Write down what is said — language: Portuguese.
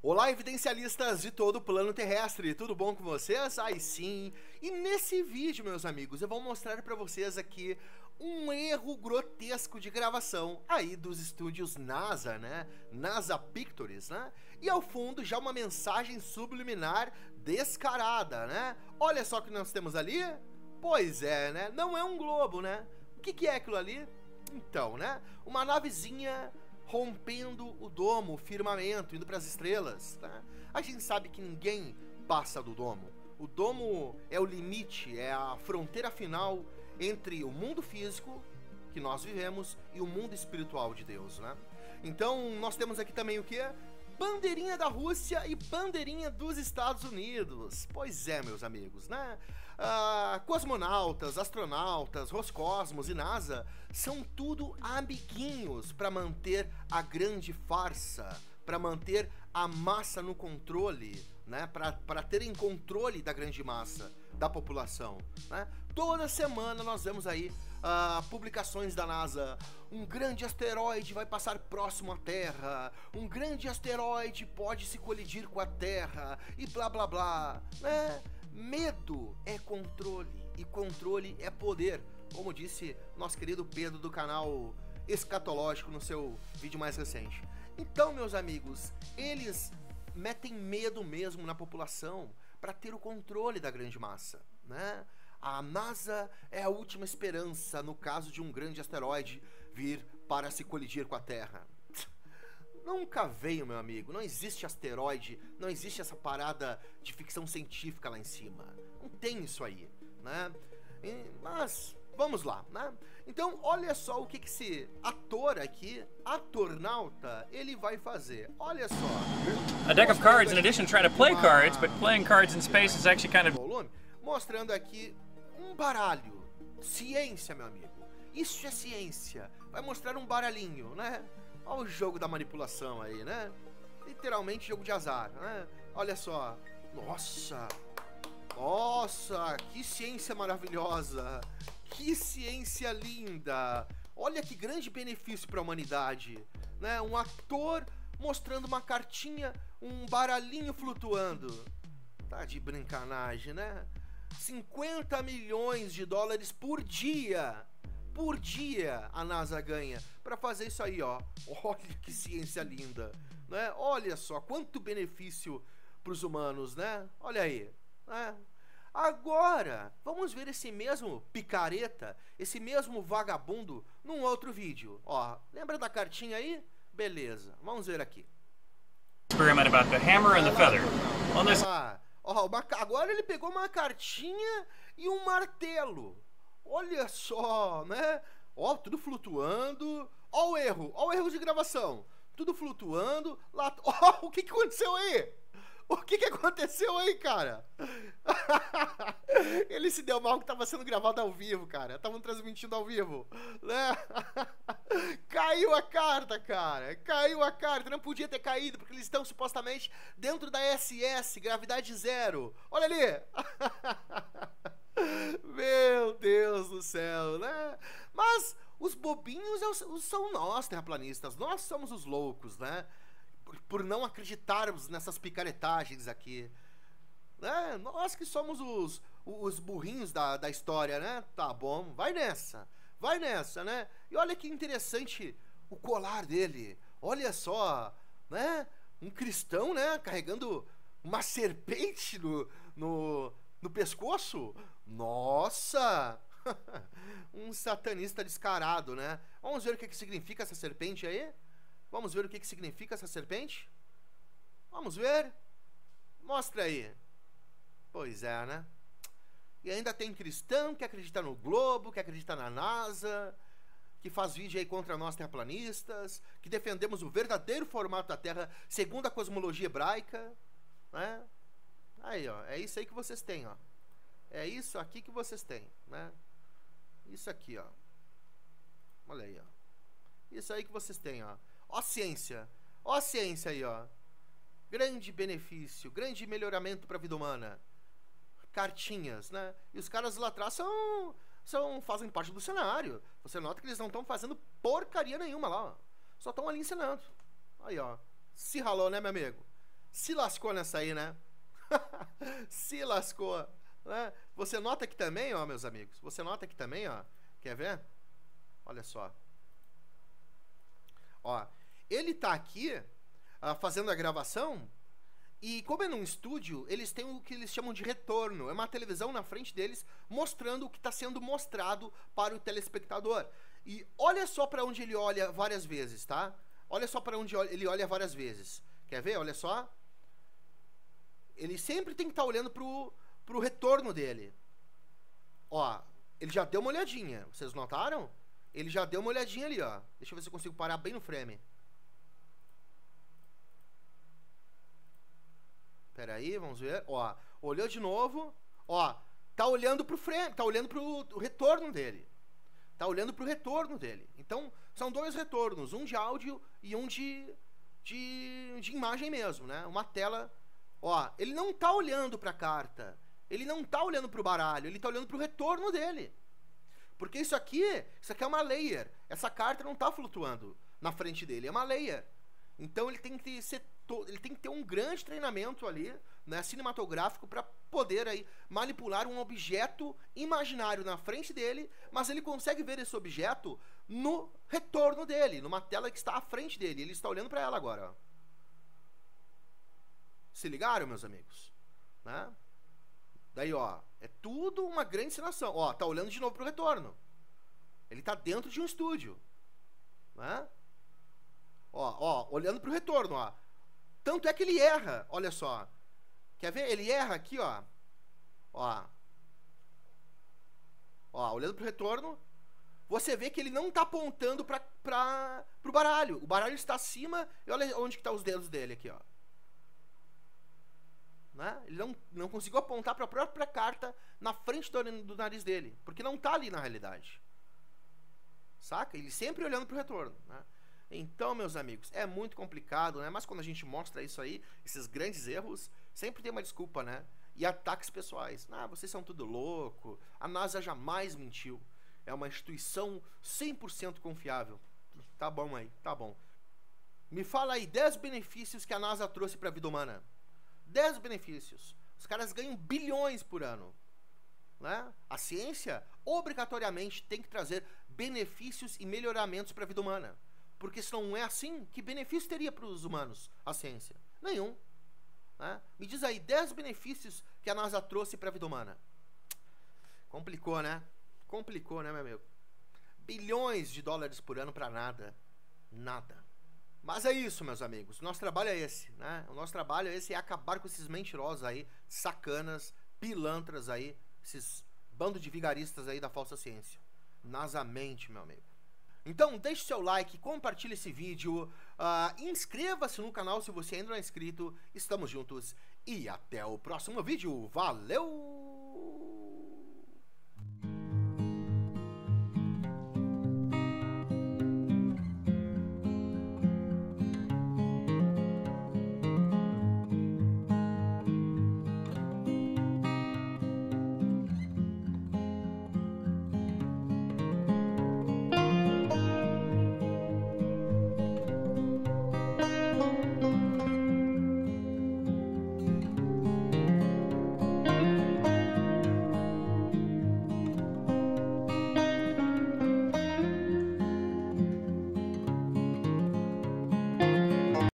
Olá, evidencialistas de todo o plano terrestre, tudo bom com vocês? Aí sim, e nesse vídeo, meus amigos, eu vou mostrar para vocês aqui um erro grotesco de gravação aí dos estúdios NASA, né? NASA Pictures, né? E ao fundo já uma mensagem subliminar descarada, né? Olha só o que nós temos ali. Pois é, né? Não é um globo, né? O que é aquilo ali? Então, né? Uma navezinha rompendo o domo, o firmamento, indo para as estrelas, tá? A gente sabe que ninguém passa do domo. O domo é o limite, é a fronteira final entre o mundo físico que nós vivemos e o mundo espiritual de Deus, né? Então, nós temos aqui também o quê? Bandeirinha da Rússia e bandeirinha dos Estados Unidos. Pois é, meus amigos, né? Cosmonautas, astronautas, Roscosmos e NASA são tudo amiguinhos para manter a grande farsa, para manter a massa no controle, né? Para terem controle da grande massa da população, né? Toda semana nós vemos aí publicações da NASA. Um grande asteroide vai passar próximo à Terra, um grande asteroide pode se colidir com a Terra e blá blá blá, né? Medo é controle e controle é poder, como disse nosso querido Pedro do canal Escatológico no seu vídeo mais recente. Então, meus amigos, eles metem medo mesmo na população para ter o controle da grande massa, né? A NASA é a última esperança no caso de um grande asteroide vir para se colidir com a Terra. Nunca veio, meu amigo, não existe asteroide, não existe essa parada de ficção científica lá em cima. Não tem isso aí, né? Mas, vamos lá, né? Então, olha só o que esse ator aqui, atornauta, ele vai fazer. Olha só. A deck of cards, in addition, try to play cards, but playing cards in space is actually kind of... Volume, mostrando aqui um baralho. Ciência, meu amigo. Isso é ciência. Vai mostrar um baralhinho, né? Olha o jogo da manipulação aí, né? Literalmente jogo de azar, né? Olha só. Nossa! Nossa, que ciência maravilhosa! Que ciência linda! Olha que grande benefício para a humanidade, né? Um ator mostrando uma cartinha, um baralhinho flutuando. Tá de brincanagem, né? 50 milhões de dólares por dia! Por dia a NASA ganha para fazer isso aí, ó. Olha que ciência linda, né? Olha só quanto benefício para os humanos, né? Olha aí, né? Agora, vamos ver esse mesmo picareta, esse mesmo vagabundo num outro vídeo, ó. Lembra da cartinha aí? Beleza, vamos ver aqui. Experiment about the hammer and the feather. On this... Ó, agora ele pegou uma cartinha e um martelo. Olha só, né? Ó, tudo flutuando. Ó o erro de gravação. Tudo flutuando. Lá... Ó, o que aconteceu aí? O que aconteceu aí, cara? Ele se deu mal que tava sendo gravado ao vivo, cara. Estavam transmitindo ao vivo, né? Caiu a carta, cara. Caiu a carta. Não podia ter caído, porque eles estão supostamente dentro da SS, gravidade zero. Olha ali. Meu Deus do céu, né? Mas os bobinhos são nós, terraplanistas. Nós somos os loucos, né? Por não acreditarmos nessas picaretagens aqui, né? Nós que somos os burrinhos da história, né? Tá bom, vai nessa, né? E olha que interessante o colar dele. Olha só, né? Um cristão, né? Carregando uma serpente no pescoço. Nossa! Um satanista descarado, né? Vamos ver o que significa essa serpente aí? Vamos ver o que significa essa serpente? Vamos ver? Mostra aí. Pois é, né? E ainda tem cristão que acredita no globo, que acredita na NASA, que faz vídeo aí contra nós terraplanistas, que defendemos o verdadeiro formato da Terra segundo a cosmologia hebraica, né? Aí, ó, é isso aí que vocês têm, ó. É isso aqui que vocês têm, né? Isso aqui, ó. Olha aí, ó. Isso aí que vocês têm, ó. Ó a ciência aí, ó. Grande benefício, grande melhoramento para a vida humana. Cartinhas, né? E os caras lá atrás fazem parte do cenário. Você nota que eles não estão fazendo porcaria nenhuma lá, ó. Só estão ali ensinando. Aí, ó. Se ralou, né, meu amigo? Se lascou nessa aí, né? Se lascou, né? Você nota aqui também, ó, meus amigos. Você nota aqui também, ó. Quer ver? Olha só. Ó, ele tá aqui fazendo a gravação. E como é num estúdio, eles têm o que eles chamam de retorno. É uma televisão na frente deles mostrando o que está sendo mostrado para o telespectador. E olha só para onde ele olha várias vezes, tá? Olha só para onde ele olha várias vezes. Quer ver? Olha só. Ele sempre tem que estar olhando pro retorno dele. Ó, ele já deu uma olhadinha. Vocês notaram? Ele já deu uma olhadinha ali, ó. Deixa eu ver se eu consigo parar bem no frame. Pera aí, vamos ver. Ó, olhou de novo. Ó, tá olhando pro frame, tá olhando pro retorno dele. Tá olhando pro retorno dele. Então, são dois retornos, um de áudio e um de imagem mesmo, né? Uma tela. Ó, ele não tá olhando pra carta. Ele não tá olhando pro baralho, ele tá olhando pro retorno dele. Porque isso aqui é uma layer. Essa carta não tá flutuando na frente dele, é uma layer. Então ele tem que ter um grande treinamento ali, né, cinematográfico, para poder aí manipular um objeto imaginário na frente dele, mas ele consegue ver esse objeto no retorno dele, numa tela que está à frente dele. Ele está olhando para ela agora. Ó. Se ligaram, meus amigos? Né? Daí, ó, é tudo uma grande encenação. Ó, tá olhando de novo pro retorno. Ele tá dentro de um estúdio. Né? Ó, olhando pro retorno, ó. Tanto é que ele erra, olha só. Quer ver? Ele erra aqui, ó. Ó, olhando pro retorno. Você vê que ele não tá apontando pro baralho. O baralho está acima e olha onde que tá os dedos dele aqui, ó. Né? Ele não conseguiu apontar para a própria carta na frente do nariz dele, porque não tá ali na realidade. Saca? Ele sempre olhando pro retorno, né? Então, meus amigos, é muito complicado, né? Mas quando a gente mostra isso aí, esses grandes erros, sempre tem uma desculpa, né? E ataques pessoais. Ah, vocês são tudo louco. A NASA jamais mentiu. É uma instituição 100% confiável. Tá bom aí, tá bom. Me fala aí 10 benefícios que a NASA trouxe para a vida humana. 10 benefícios. Os caras ganham bilhões por ano. Né? A ciência, obrigatoriamente, tem que trazer benefícios e melhoramentos para a vida humana. Porque se não é assim, que benefício teria para os humanos a ciência? Nenhum. Né? Me diz aí 10 benefícios que a NASA trouxe para a vida humana. Complicou, né? Complicou, né, meu amigo? Bilhões de dólares por ano para nada. Nada. Mas é isso, meus amigos. O nosso trabalho é esse, né? O nosso trabalho é esse, é acabar com esses mentirosos aí, sacanas, pilantras aí, esses bando de vigaristas aí da falsa ciência. NASA mente, meu amigo. Então, deixe seu like, compartilhe esse vídeo, inscreva-se no canal se você ainda não é inscrito. Estamos juntos e até o próximo vídeo. Valeu!